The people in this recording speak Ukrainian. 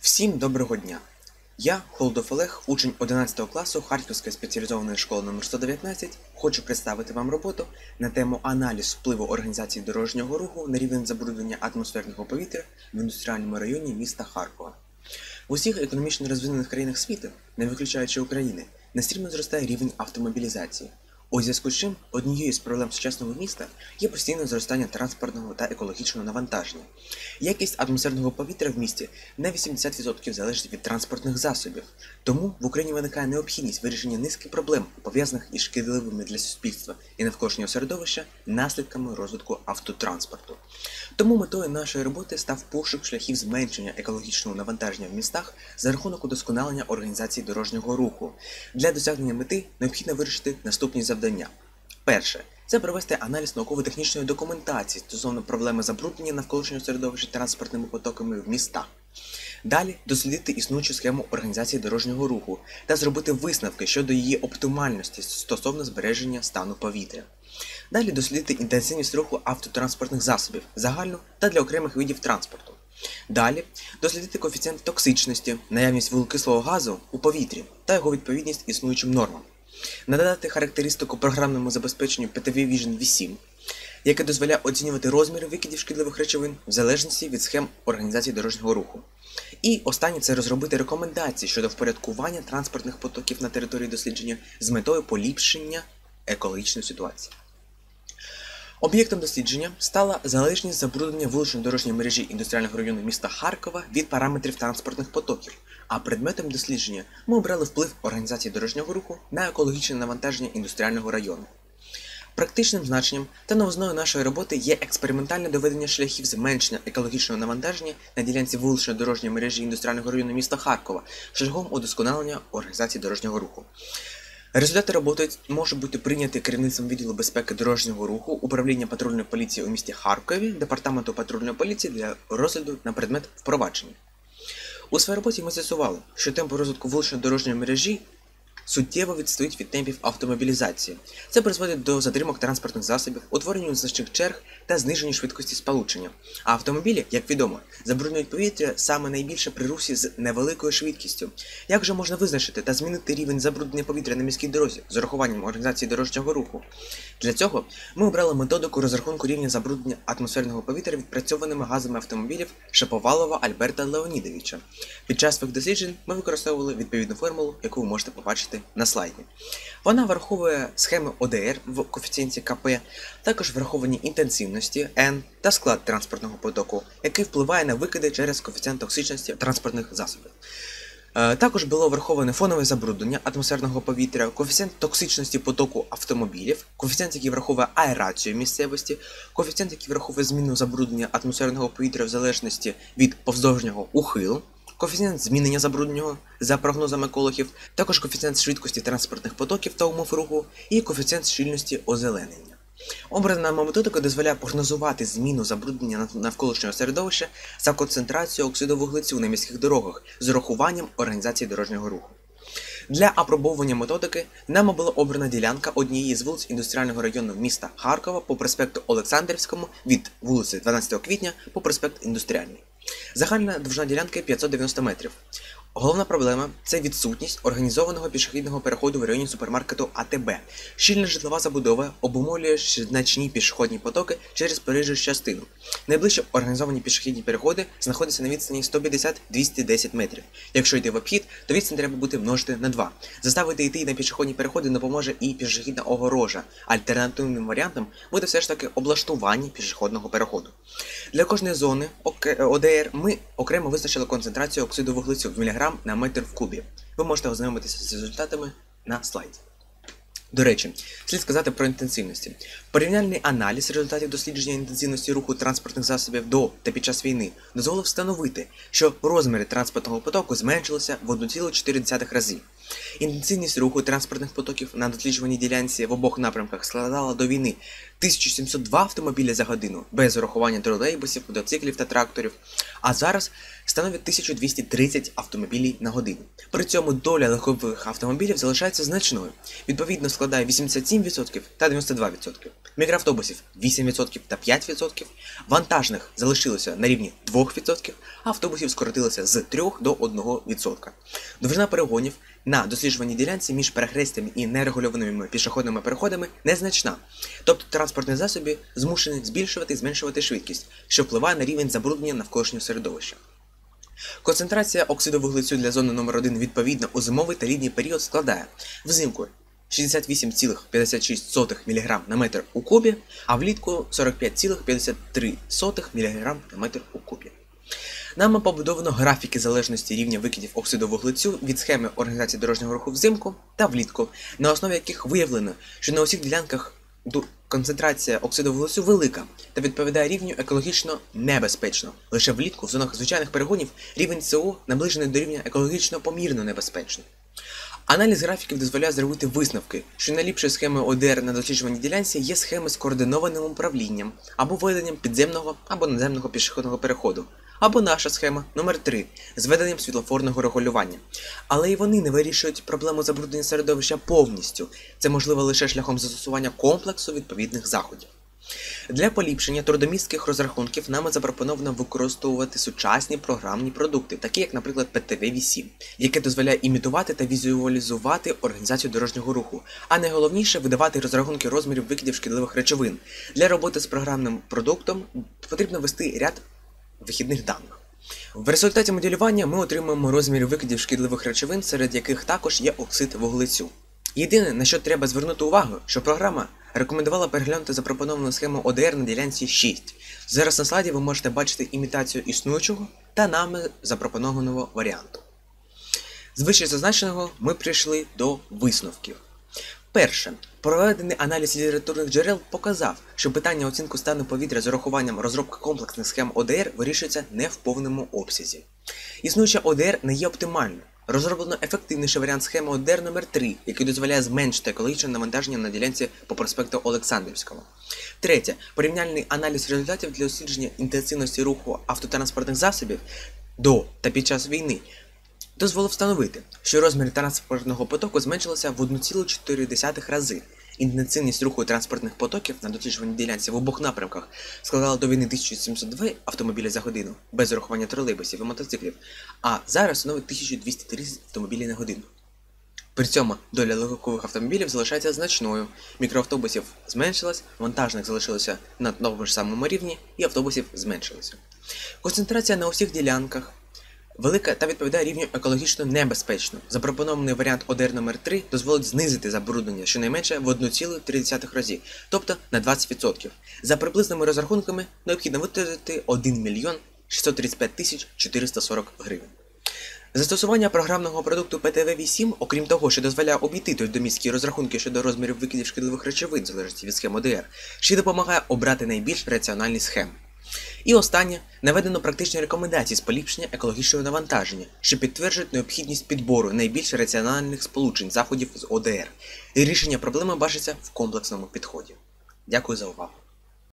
Всім доброго дня! Я, Холодов Олег, учень 11 класу Харківської спеціалізованої школи номер 119, хочу представити вам роботу на тему аналіз впливу організації дорожнього руху на рівень забруднення атмосферного повітря в індустріальному районі міста Харкова. В усіх економічно розвинених країнах світу, не виключаючи України, нестрімно зростає рівень автомобілізації. У зв'язку з чим однією з проблем сучасного міста є постійне зростання транспортного та екологічного навантаження. Якість атмосферного повітря в місті на 80% залежить від транспортних засобів. Тому в Україні виникає необхідність вирішення низки проблем, пов'язаних із шкідливими для суспільства і навколишнього середовища наслідками розвитку автотранспорту. Тому метою нашої роботи став пошук шляхів зменшення екологічного навантаження в містах за рахунок удосконалення організації дорожнього руху. Для досягнення мети необхідно вирішити наступні завдання. Перше. Це провести аналіз науково-технічної документації стосовно проблеми забруднення навколишнього середовища транспортними потоками в містах. Далі дослідити існуючу схему організації дорожнього руху та зробити висновки щодо її оптимальності стосовно збереження стану повітря. Далі дослідити інтенсивність руху автотранспортних засобів загально та для окремих видів транспорту. Далі дослідити коефіцієнт токсичності, наявність вуглекислого газу у повітрі та його відповідність існуючим нормам. Надати характеристику програмному забезпеченню PTV Vision V7, яке дозволяє оцінювати розміри викидів шкідливих речовин в залежності від схем організації дорожнього руху. І останнє – це розробити рекомендації щодо впорядкування транспортних потоків на території дослідження з метою поліпшення екологічної ситуації. Об'єктом дослідження стала залежність забруднення вулично-дорожньої мережі індустріального району міста Харкова від параметрів транспортних потоків, а предметом дослідження ми обрали вплив організації дорожнього руху на екологічне навантаження індустріального району. Практичним значенням та новизною нашої роботи є експериментальне доведення шляхів зменшення екологічного навантаження на ділянці вуличної дорожньої мережі індустріального району міста Харкова шляхом удосконалення організації дорожнього руху. Результати роботи можуть бути прийняті керівництвом відділу безпеки дорожнього руху Управління патрульної поліції у місті Харкові, Департаменту патрульної поліції для розгляду на предмет впровадження. У своїй роботі ми з'ясували, що темпи розвитку вуличної дорожньої мережі суттєво відстають від темпів автомобілізації. Це призводить до затримок транспортних засобів, утворення значних черг та зниження швидкості сполучення. А автомобілі, як відомо, забруднюють повітря саме найбільше при русі з невеликою швидкістю. Як же можна визначити та змінити рівень забруднення повітря на міській дорозі з урахуванням організації дорожнього руху? Для цього ми обрали методику розрахунку рівня забруднення атмосферного повітря відпрацьованими газами автомобілів Шаповалова Альберта Леонідовича. Під час своїх досліджень ми використовували відповідну формулу, яку ви можете побачити на слайді. Вона враховує схеми ОДР в коефіцієнті КП, також враховані інтенсивності N та склад транспортного потоку, який впливає на викиди через коефіцієнт токсичності транспортних засобів. Також було враховане фонове забруднення атмосферного повітря, коефіцієнт токсичності потоку автомобілів, коефіцієнт, який враховує аерацію місцевості, коефіцієнт, який враховує зміну забруднення атмосферного повітря в залежності від повздовжнього ухилу, коефіцієнт змінення забрудненого за прогнозами екологів, також коефіцієнт швидкості транспортних потоків та умов руху і коефіцієнт щільності озеленення. Обрана нами методика дозволяє прогнозувати зміну забруднення навколишнього середовища за концентрацією оксиду вуглецю на міських дорогах з урахуванням організації дорожнього руху. Для апробовування методики нами була обрана ділянка однієї з вулиць індустріального району міста Харкова по проспекту Олександрівському від вулиці 12 квітня по проспект Індустріальний. Загальна довжина ділянки 590 метрів. Головна проблема – це відсутність організованого пішохідного переходу в районі супермаркету АТБ. Щільна житлова забудова обумовлює значні пішохідні потоки через проїжджу частину. Найближчі організовані пішохідні переходи знаходяться на відстані 150-210 метрів. Якщо йти в обхід, то відстань треба буде множити на 2. Заставити йти на пішохідні переходи допоможе і пішохідна огорожа. Альтернативним варіантом буде все ж таки облаштування пішохідного переходу. Для кожної зони ОДР ми окремо визначили концентрацію оксиду вуглецю в міліграм на метр в кубі. Ви можете ознайомитися з результатами на слайді. До речі, слід сказати про інтенсивності. Порівняльний аналіз результатів дослідження інтенсивності руху транспортних засобів до та під час війни дозволив встановити, що розміри транспортного потоку зменшилися в 1,4 рази. Інтенсивність руху транспортних потоків на досліджуваній ділянці в обох напрямках складала до війни 1702 автомобілі за годину, без урахування тролейбусів, мотоциклів та тракторів, а зараз становить 1230 автомобілів на годину. При цьому доля легкових автомобілів залишається значною, відповідно складає 87% та 92%. Мікроавтобусів 8% та 5%, вантажних залишилося на рівні 2%, а автобусів скоротилося з 3 до 1%. Довжина перегонів на досліджуваній ділянці між перехрестями і нерегульованими пішохідними переходами незначна, тобто транспортні засоби змушені збільшувати і зменшувати швидкість, що впливає на рівень забруднення навколишнього середовища. Концентрація оксиду вуглецю для зони номер 1 відповідно у зимовий та літній період складає взимку 68,56 мг на метр у кубі, а влітку 45,53 мг на метр у кубі. Нами побудовано графіки залежності рівня викидів оксиду вуглецю від схеми організації дорожнього руху взимку та влітку, на основі яких виявлено, що на усіх ділянках концентрація оксиду вуглецю велика та відповідає рівню екологічно небезпечно. Лише влітку в зонах звичайних перегонів рівень СО наближений до рівня екологічно помірно небезпечний. Аналіз графіків дозволяє зробити висновки, що найліпшою схемою ОДР на досліджуваній ділянці є схеми з координованим управлінням або введенням підземного або наземного пішохідного переходу, або наша схема номер 3 з введенням світлофорного регулювання. Але і вони не вирішують проблему забруднення середовища повністю. Це можливо лише шляхом застосування комплексу відповідних заходів. Для поліпшення трудомістких розрахунків нами запропоновано використовувати сучасні програмні продукти, такі як, наприклад, ПТВ-8, яке дозволяє імітувати та візуалізувати організацію дорожнього руху, а найголовніше – видавати розрахунки розмірів викидів шкідливих речовин. Для роботи з програмним продуктом потрібно ввести ряд вихідних даних. В результаті моделювання ми отримуємо розміри викидів шкідливих речовин, серед яких також є оксид вуглецю. Єдине, на що треба звернути увагу, що програма рекомендувала переглянути запропоновану схему ОДР на ділянці 6. Зараз на слайді ви можете бачити імітацію існуючого та нами запропонованого варіанту. З вище зазначеного ми прийшли до висновків. Перше. Проведений аналіз літературних джерел показав, що питання оцінку стану повітря з урахуванням розробки комплексних схем ОДР вирішується не в повному обсязі. Існуюча ОДР не є оптимальною. Розроблено ефективніший варіант схеми ОДР номер 3, який дозволяє зменшити екологічне навантаження на ділянці по проспекту Олександрівського. Третє. Порівняльний аналіз результатів для дослідження інтенсивності руху автотранспортних засобів до та під час війни дозволив встановити, що розмір транспортного потоку зменшилося в 1,4 рази. Інтенсивність руху транспортних потоків на досліджуваній ділянці в обох напрямках складала до війни 1702 автомобілі за годину, без урахування тролейбусів і мотоциклів, а зараз становить 1230 автомобілів на годину. При цьому доля легкових автомобілів залишається значною, мікроавтобусів зменшилась, вантажних залишилося на тому ж самому рівні і автобусів зменшилося. Концентрація на усіх ділянках велика та відповідає рівню екологічно небезпечно. Запропонований варіант ОДР номер 3 дозволить знизити забруднення щонайменше в 1,3 разі, тобто на 20%. За приблизними розрахунками необхідно витратити 1 мільйон 635 тисяч 440 гривень. Застосування програмного продукту ПТВ-8, окрім того, що дозволяє обійти трудомістські розрахунки щодо розмірів викидів шкідливих речовин в залежності від схем ОДР, ще допомагає обрати найбільш раціональні схеми. І останнє, наведено практичні рекомендації з поліпшення екологічного навантаження, що підтверджують необхідність підбору найбільш раціональних сполучень заходів з ОДР. І рішення проблеми бачиться в комплексному підході. Дякую за увагу.